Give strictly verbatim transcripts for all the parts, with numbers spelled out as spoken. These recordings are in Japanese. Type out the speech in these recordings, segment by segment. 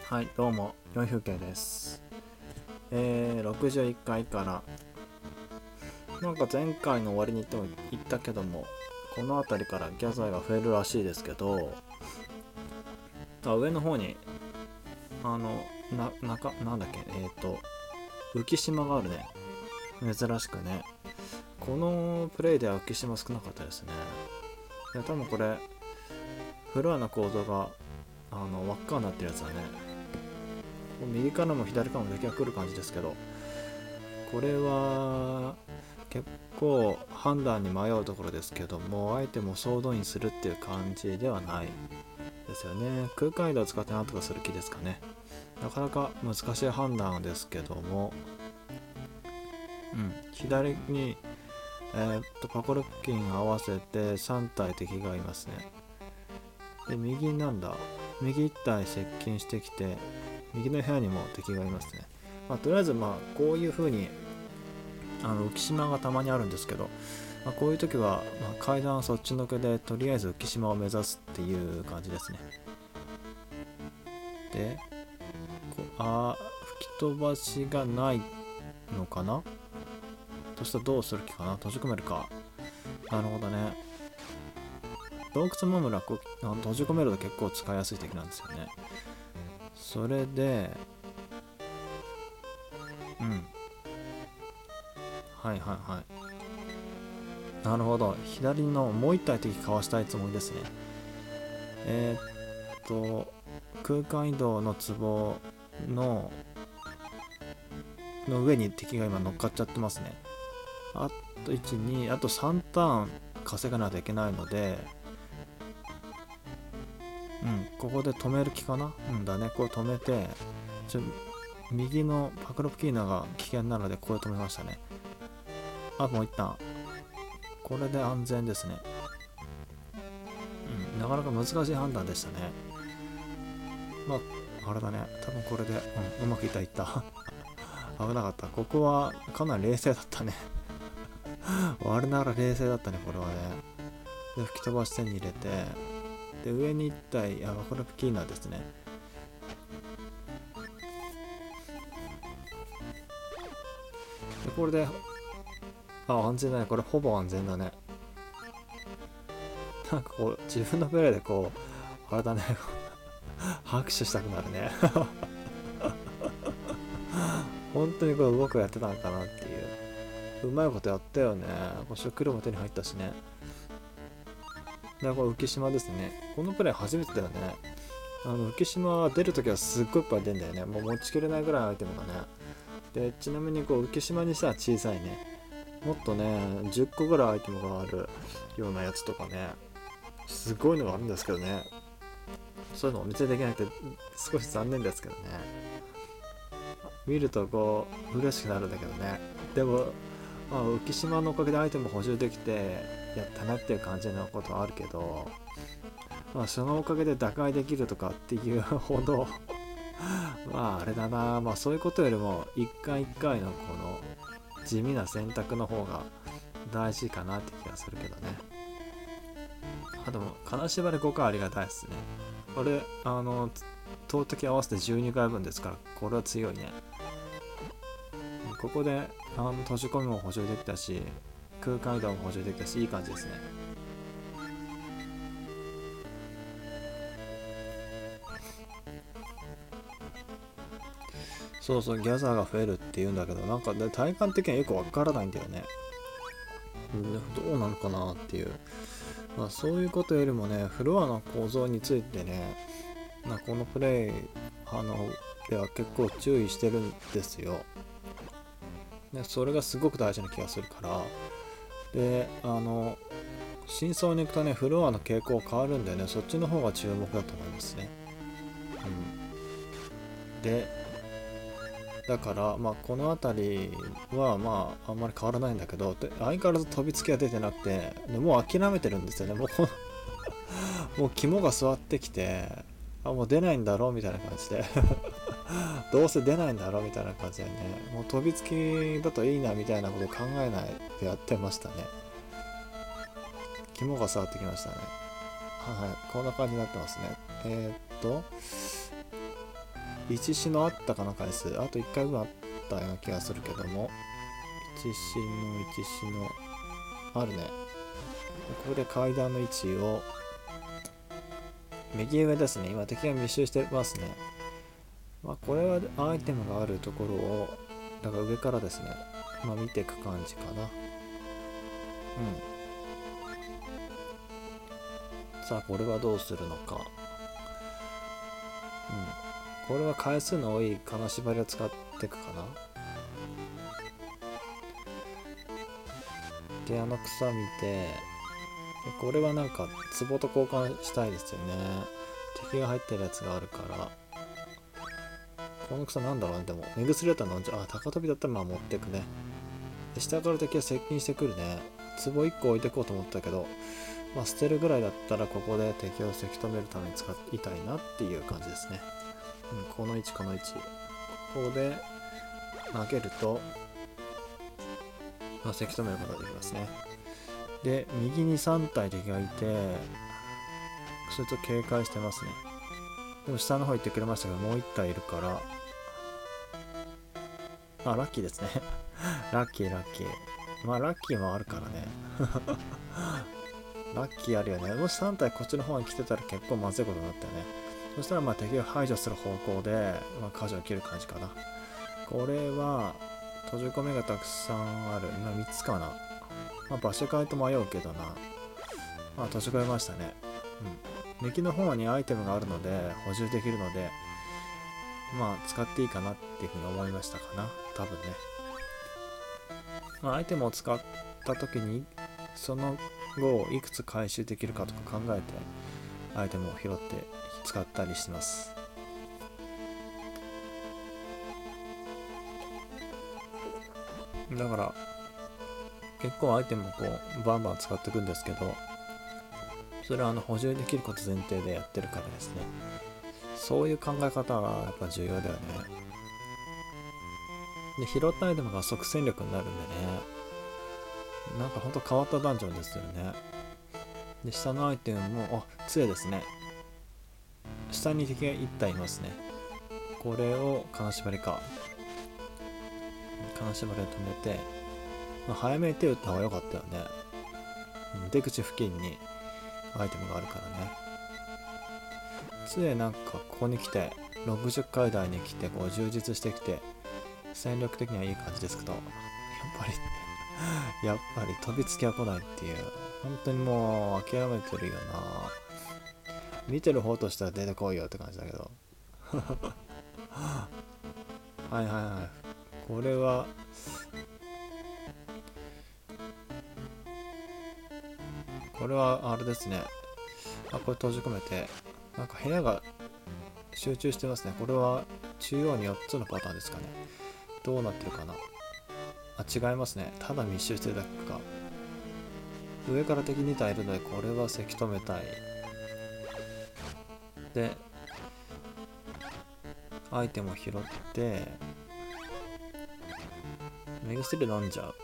はい、どうも、よん風景です。えー、ろくじゅういっかいから、なんか前回の終わりに言っても言ったけども、この辺りからギャザーが増えるらしいですけど、あ上の方に、あの、な、中、なんだっけ、えっ、ー、と、浮島があるね。珍しくね。このプレイでは浮島少なかったですね。いや、多分これ、フロアの構造が、あの、輪っかになってるやつだね。右からも左からも敵が来る感じですけど、これは結構判断に迷うところですけども、アイテムを総動員するっていう感じではないですよね。空間移動を使って何とかする気ですかね。なかなか難しい判断ですけども、うん、左に、えー、っとパコルキン合わせてさん体敵がいますね。で右なんだ右いち体接近してきて、右の部屋にも敵がいますね。まあ、とりあえずまあこういう風にあの浮島がたまにあるんですけど、まあ、こういう時は、まあ、階段そっちのけでとりあえず浮島を目指すっていう感じですね。でこあ吹き飛ばしがないのかな。そしたらどうする気かな。閉じ込めるか。なるほどね。洞窟マムラこあの閉じ込めると結構使いやすい敵なんですよね。それでうんはいはいはい、なるほど。左のもう一体敵かわしたいつもりですね。えー、っと空間移動の壺のの上に敵が今乗っかっちゃってますね。あといち、に、あとさんターン稼がないといけないので、うんここで止める気かな。うんだね、これ止めて、ちょ右のパクロプキーナが危険なのでこれ止めましたね。あもう一旦これで安全ですね。うん、なかなか難しい判断でしたね。まああれだね、多分これで、うん、うまくいったいった危なかった。ここはかなり冷静だったね我ながら冷静だったねこれはね。で吹き飛ばし手に入れて、で上にいち体あこれプキーナですね。でこれであ安全だね。これほぼ安全だね。なんかこう自分のプレイでこうあれだね拍手したくなるね本当にこれうまくやってたのかなっていう、うまいことやったよね。こう食料も手に入ったしね。でこれ浮島ですね。このプレイ初めてだよね。あの浮島出るときはすっごいいっぱい出るんだよね。もう持ちきれないぐらいアイテムがね。でちなみにこう浮島にしたら小さいね。もっとねじゅっこぐらいアイテムがあるようなやつとかね、すごいのがあるんですけどね。そういうのお見せできなくて少し残念ですけどね。見るとこう嬉しくなるんだけどね。でも、まあ、浮島のおかげでアイテム補充できてやったなっていう感じのことはあるけど、まあ、そのおかげで打開できるとかっていうほどまああれだな、まあそういうことよりも一回一回のこの地味な選択の方が大事かなって気がするけどね。あでも金縛りごかいありがたいですね。これあの投擲合わせてじゅうにかいぶんですから、これは強いね。ここであの閉じ込めも補充できたし、空間移動も補充できたし、いい感じですね。そうそう、ギャザーが増えるっていうんだけど、なんかね体感的にはよくわからないんだよね。どうなのかなっていう、まあ、そういうことよりもね、フロアの構造についてね、まあ、このプレイあのでは結構注意してるんですよ。でそれがすごく大事な気がするから。であの真相に行くとねフロアの傾向変わるんでね、そっちの方が注目だと思いますね。うん、でだからまあこの辺りはまああんまり変わらないんだけど、で相変わらず飛びつきは出てなくて、でもう諦めてるんですよね。もうもう肝が据わってきて、あもう出ないんだろうみたいな感じでどうせ出ないんだろうみたいな感じでね、もう飛びつきだといいなみたいなこと考えないでやってましたね。肝が触ってきましたね。はい、こんな感じになってますね。えー、っといちシノあったかな回数。あといっかい分あったような気がするけども。いちシノ、いちシノ。あるね。ここで階段の位置を、右上ですね。今敵が密集してますね。まあこれはアイテムがあるところを、だから上からですね、まあ見ていく感じかな。うん。さあこれはどうするのか。うん。これは回数の多い金縛りを使っていくかな。で、あの草見て、これはなんか壺と交換したいですよね。敵が入ってるやつがあるから。この草なんだろうね。でも目薬だったら飲んじゃう。あ、高飛びだったらまあ持ってくね。で下から敵が接近してくるね。壺いっこ置いてこうと思ったけど、まあ捨てるぐらいだったらここで敵をせき止めるために使いたいなっていう感じですね。うん、この位置この位置。ここで投げると、まあ、せき止めることができますね。で、右にさん体敵がいて、それと警戒してますね。でも下の方行ってくれましたけど、もういち体いるから、あ、ラッキーですね。ラッキーラッキー。まあラッキーもあるからね。ラッキーあるよね。もしさん体こっちの方に来てたら結構まずいことになったよね。そしたらまあ敵を排除する方向で、まあ、舵を切る感じかな。これは閉じ込めがたくさんある。今みっつかな。まあ、場所変えて迷うけどな。まあ閉じ込めましたね。うん。右の方にアイテムがあるので補充できるので、まあ使っていいかなっていうふうに思いましたかな。多分ね。まあ、アイテムを使った時にその後いくつ回収できるかとか考えてアイテムを拾って使ったりしてます。だから結構アイテムをこうバンバン使っていくんですけど、それはあの補充できること前提でやってるからですね。そういう考え方はやっぱ重要だよね。で、拾ったアイテムが即戦力になるんでね、なんかほんと変わったダンジョンですよね。で、下のアイテムも、あ、杖ですね。下に敵がいち体いますね。これを金縛りか。金縛りを止めて、まあ、早めに手を打った方が良かったよね。出口付近にアイテムがあるからね。杖なんかここに来て、ろくじゅっかい台に来て、こう充実してきて、戦力的にはいい感じですけど、やっぱり、やっぱり飛びつきは来ないっていう、本当にもう諦めてるよな。見てる方としては出てこいよって感じだけど。はいはいはい。これは、これはあれですね。あ、これ閉じ込めて、なんか部屋が集中してますね。これは中央によっつのパターンですかね。どうなってるかな。あ、違いますね。ただ密集してるだけか。上から敵に体いるので、これはせき止めたい。で、アイテムを拾って、目薬飲んじゃう。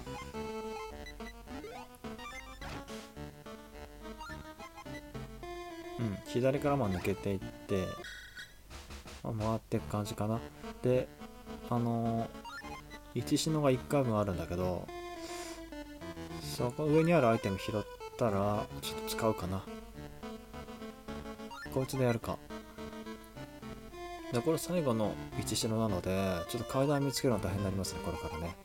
うん、左からも抜けていって、まあ、回っていく感じかな。で、あのー、いちシノがいっかいぶんあるんだけど、そこ上にあるアイテム拾ったら、ちょっと使うかな。こいつでやるか。で、これ最後のいちシノなので、ちょっと階段見つけるのは大変になりますね、これからね。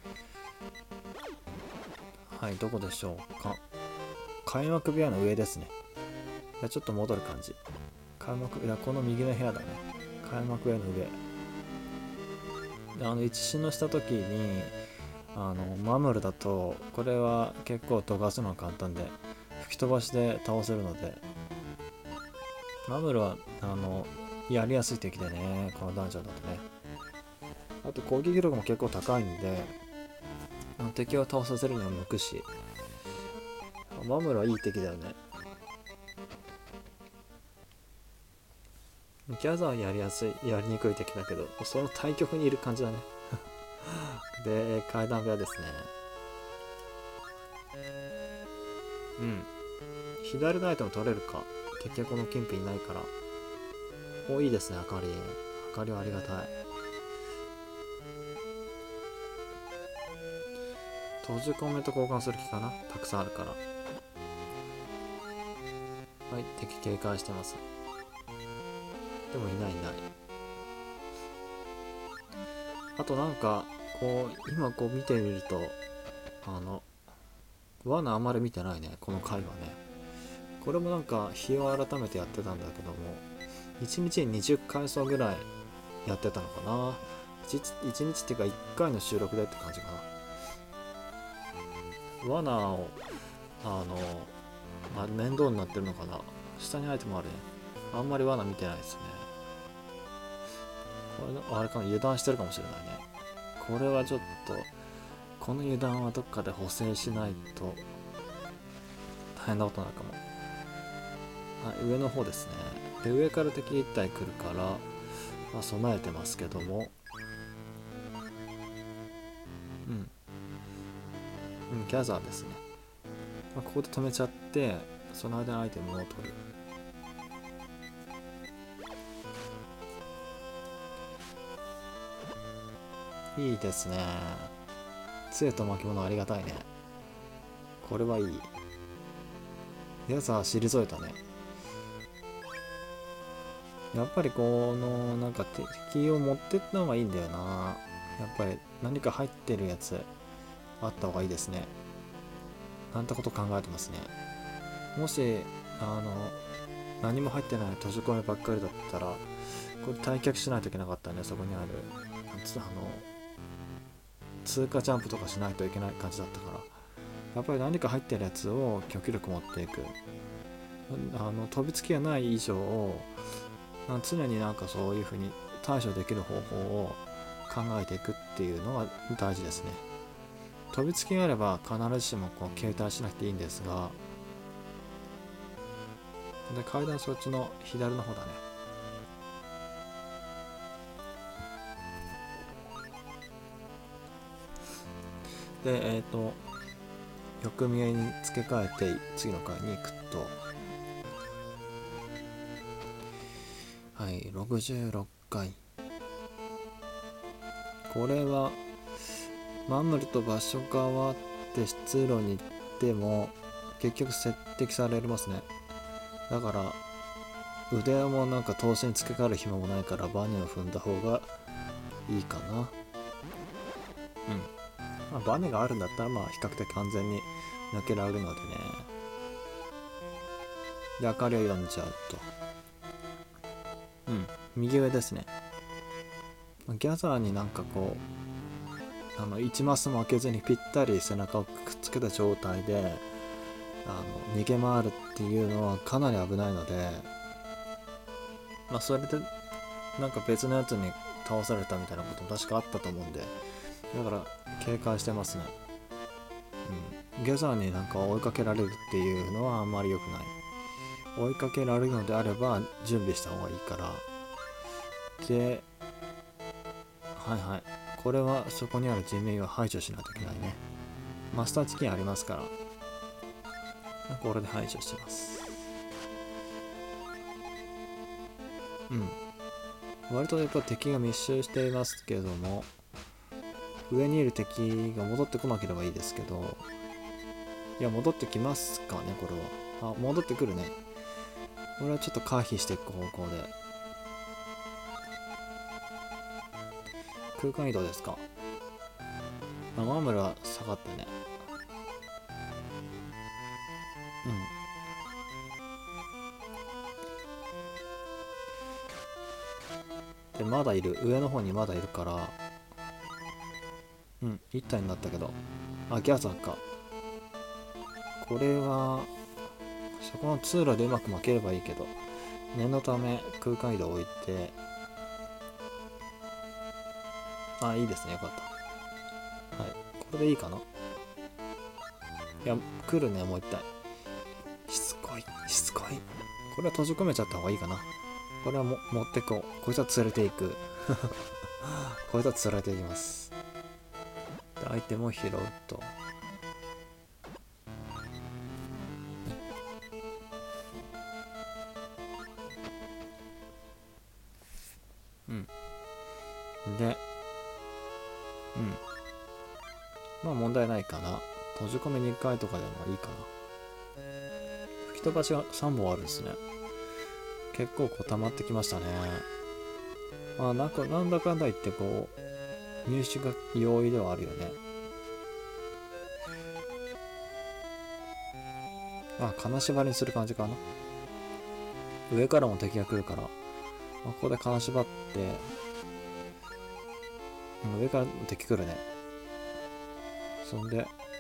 はい、どこでしょうか。開幕部屋の上ですね。ちょっと戻る感じ。開幕、いや、この右の部屋だね。開幕部屋の上。で、あの、いちシノした時に、あの、マムルだと、これは結構飛ばすのは簡単で、吹き飛ばしで倒せるので、マムルは、あの、やりやすい敵でね、このダンジョンだとね。あと攻撃力も結構高いんで、あの敵を倒させるには向くし、マムルはいい敵だよね。ギャザーやりやすい、やりにくい敵だけど、その対極にいる感じだね。で、階段部屋ですね。うん。左のアイテム取れるか。敵はこの近辺いないから。お、いいですね、明かり。 かりはありがたい。閉じ込めと交換する気かな、たくさんあるから。はい、敵警戒してます。でもいないいない。あとなんかこう今こう見てみると、あの罠あんまり見てないね、この回はね。これもなんか日を改めてやってたんだけども、いちにちににじゅっかいそうぐらいやってたのかな。 1, いちにちっていうかいっかいの収録でって感じかな。罠をあの、まあ、面倒になってるのかな。下にアイテムあるね。あんまり罠見てないですね。これあれかな、油断してるかもしれないね。これはちょっとこの油断はどっかで補正しないと大変なことになるかも。はい、上の方ですね。で上から敵一体来るから、まあ、備えてますけども、うん、うん、ギャザーですね。まあ、ここで止めちゃってその間のアイテムを取る。いいですね。杖と巻物ありがたいね。これはいい。ギャザー退いたね。やっぱりこのなんか敵を持ってった方がいいんだよな。やっぱり何か入ってるやつあった方がいいですね。なんてこと考えてますね。もしあの何も入ってない閉じ込めばっかりだったらこれ退却しないといけなかったんで、そこにあるあの通過ジャンプとかしないといけない感じだったから、やっぱり何か入ってるやつを極力持っていく。あの飛びつきがない以上常になんかそういう風に対処できる方法を考えていくっていうのが大事ですね。飛びつきがあれば必ずしもこう携帯しなくていいんですが、で階段そっちの左の方だね。でえっ、ー、とよく見えに付け替えて次の階に行くと、はいろくじゅうろっかい。これはマンムルと場所が変わって出路に行っても結局接敵されますね。だから腕もなんか投資に付け替える暇もないからバネを踏んだ方がいいかな。うん、まあ、バネがあるんだったらまあ比較的安全に抜けられるのでね。で明かりを読んじゃうと、うん右上ですね。ギャザーになんかこうあのいちマスも開けずにぴったり背中をくっつけた状態であの逃げ回るっていうのはかなり危ないので、まあそれでなんか別のやつに倒されたみたいなことも確かあったと思うんで、だから警戒してますね。うん、ギャザーになんか追いかけられるっていうのはあんまり良くない。追いかけられるのであれば準備した方がいいから。ではいはい、これはそこにある人命を排除しないといけないね。マスターチキンありますからこれで排除してます。うん割とやっぱ敵が密集していますけども、上にいる敵が戻ってこなければいいですけど、いや戻ってきますかね。これはあ戻ってくるね。これはちょっと回避していく方向で。空間移動ですか。まあ、マームルは下がったね。うんでまだいる、上の方にまだいるから、うん一体になったけど、あギャザーか。これはそこの通路でうまく巻ければいいけど、念のため空間移動を置いて、あいいですね、よかった。はいこれでいいかな。いや来るね、もう一体。しつこいしつこい。これは閉じ込めちゃった方がいいかな。これはも持ってこう。こいつは連れていくこいつは連れていきます。でアイテムを拾うと、うんで、うんまあ問題ないかな。閉じ込めにかいとかでもいいかな。吹き飛ばしがさんぼんあるんですね。結構こう溜まってきましたね。まあなんかなんだかんだ言ってこう入手が容易ではあるよね。あ、金縛りにする感じかな。上からも敵が来るから、まあ、ここで金縛って、うん、上から敵来るね。そんで、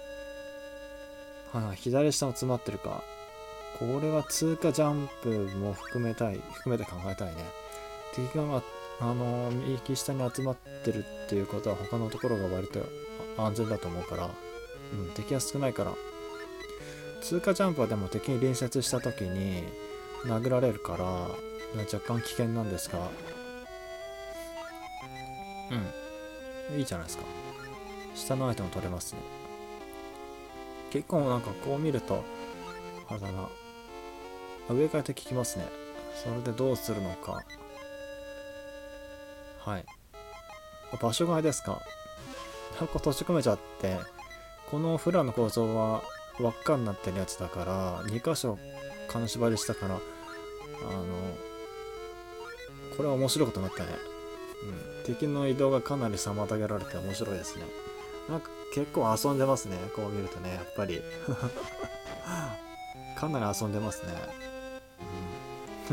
はいはい、左下も詰まってるか。これは通過ジャンプも含めたい、含めて考えたいね。敵が、あのー、右下に集まってるっていうことは他のところが割と安全だと思うから、うん、敵が少ないから。通過ジャンプはでも敵に隣接した時に殴られるから若干危険なんですが、うん、いいじゃないですか。下のアイテム取れますね。結構なんかこう見るとあれだな、上から敵来ますね。それでどうするのか。はい、場所替えですか。なんか閉じ込めちゃって、このフラの構造は輪っかになってるやつだからに箇所金縛りしたから、あのこれは面白いことになったね。うん、敵の移動がかなり妨げられて面白いですね。なんか結構遊んでますね、こう見るとね、やっぱりかなり遊んでますね。うん、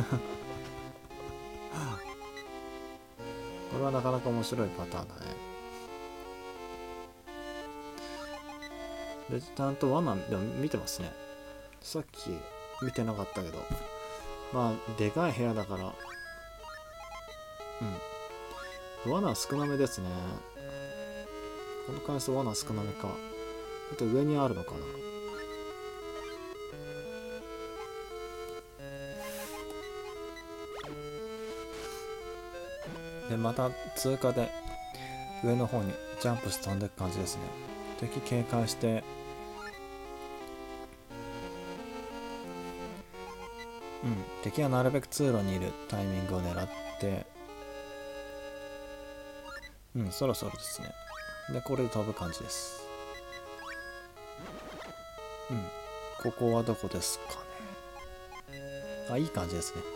これはなかなか面白いパターンだね。でちゃんと罠でも見てますね。さっき見てなかったけど、まあでかい部屋だから、うん罠少なめですね。この回数罠少なめか。あと上にあるのかな。でまた通過で上の方にジャンプして飛んでいく感じですね。敵警戒して、うん敵がなるべく通路にいるタイミングを狙って、うんそろそろですね。でこれで飛ぶ感じです。うんここはどこですかね。あ、いい感じですね。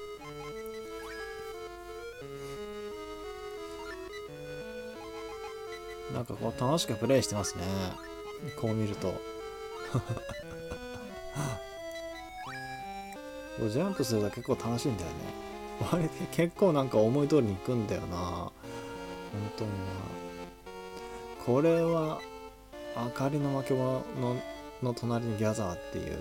なんかこう楽しくプレイしてますね、こう見るとジャンプすると結構楽しいんだよね。割と結構なんか思い通りに行くんだよな、本当にな。これは明かりの負け物のの隣にギャザーっていう、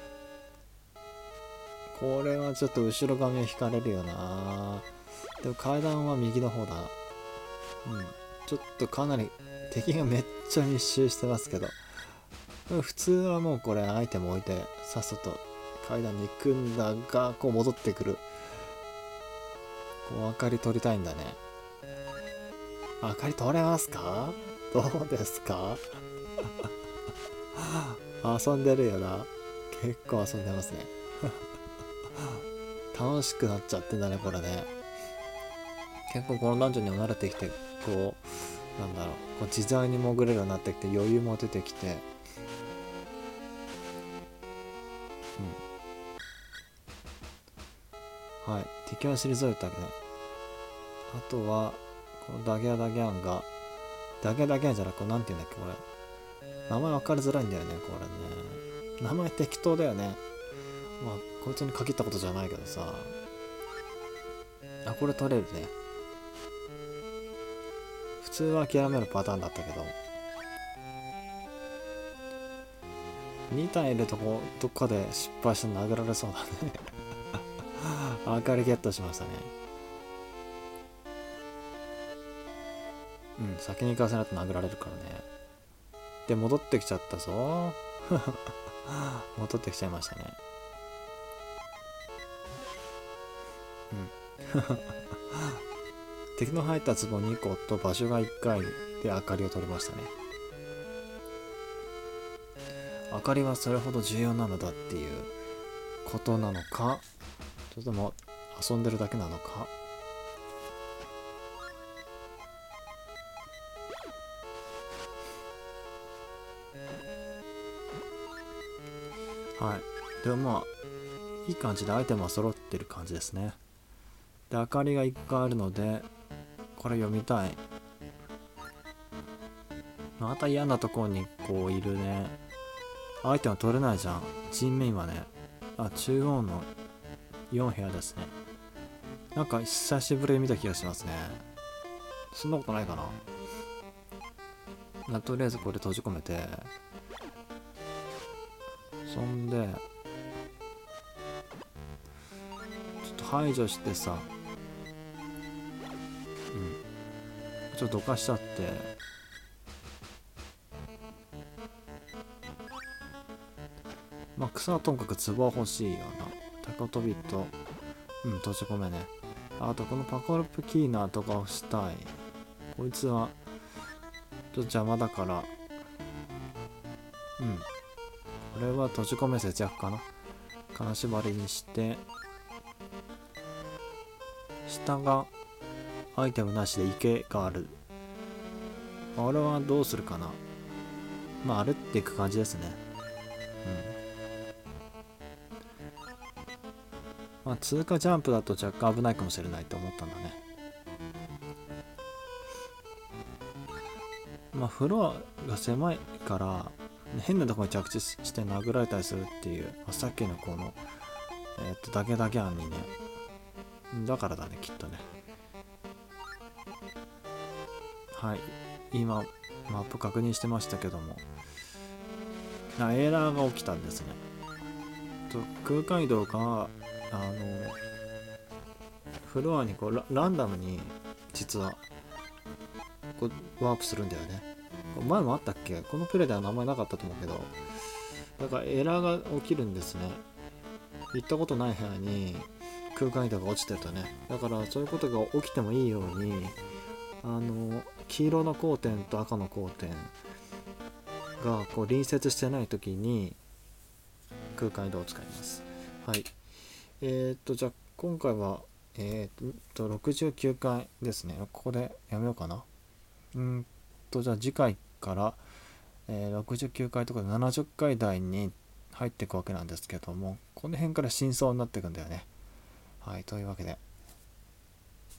これはちょっと後ろ髪を引かれるよな。でも階段は右の方だ。うんちょっとかなり敵がめっちゃ密集してますけど、普通はもうこれアイテム置いてさっさと階段に行くんだが、こう戻ってくる。こう明かり取りたいんだね。明かり取れますか？どうですか？遊んでるよな。結構遊んでますね。楽しくなっちゃってんだね、これね。結構このダンジョンにも慣れてきて、こう、なんだろう、こう自在に潜れるようになってきて、余裕も出てきて、うん。はい。敵は退いたけど、あとは、このダギャダギャンが、ダギャダギャンじゃなくて、なんて言うんだっけ、これ。名前分かりづらいんだよね、これね。名前適当だよね。まあ、こいつに限ったことじゃないけどさ。あ、これ取れるね。普通は諦めるパターンだったけど。に体いるとこ、どっかで失敗して殴られそうだね。明かりゲットしましたね。うん、先に行かせないと殴られるからね。で、戻ってきちゃったぞ。戻ってきちゃいましたね。うん。敵の入った壺にこ個と場所がいっかいで明かりを取りましたね。明かりはそれほど重要なのだっていうことなのか、それとも遊んでるだけなのか。 はいでもまあいい感じでアイテムは揃ってる感じですね。で明かりがいっかいあるのでこれ読みたい。また嫌なところにこういるね。アイテム取れないじゃん。人面はね。あ、中央のよん部屋ですね。なんか久しぶりに見た気がしますね。そんなことないかな。とりあえずこれ閉じ込めて、そんでちょっと排除してさ、うんちょっとどかしちゃって、まあ草はともかく壺は欲しいよな。高飛びとうん閉じ込めね。あとこのパコルプキーナとかをしたい。こいつはちょっと邪魔だから、うんこれは閉じ込め節約かな。金縛りにして、下がアイテムなしで池がある。あれはどうするかな。まあ歩っていく感じですね。うんまあ通過ジャンプだと若干危ないかもしれないと思ったんだね。まあフロアが狭いから変なところに着地して殴られたりするっていう、まあ、さっきのこのえー、っとだけだけ案にね。だからだねきっとね。はい今マップ確認してましたけども、あエラーが起きたんですね。と空間移動があのフロアにこう ラ, ランダムに実はこうワープするんだよね。前もあったっけ。このプレイでは名前なかったと思うけど、だからエラーが起きるんですね。行ったことない部屋に空間移動が落ちてるとね。だからそういうことが起きてもいいように、あの黄色の交点と赤の交点がこう隣接してない時に空間移動を使います。はい。えー、っとじゃあ今回はえー、っとろくじゅうきゅうかいですね。ここでやめようかな。うんとじゃあ次回から、えー、ろくじゅうきゅうかいとかでななじゅっかい台に入っていくわけなんですけども、この辺から真相になっていくんだよね。はい、というわけで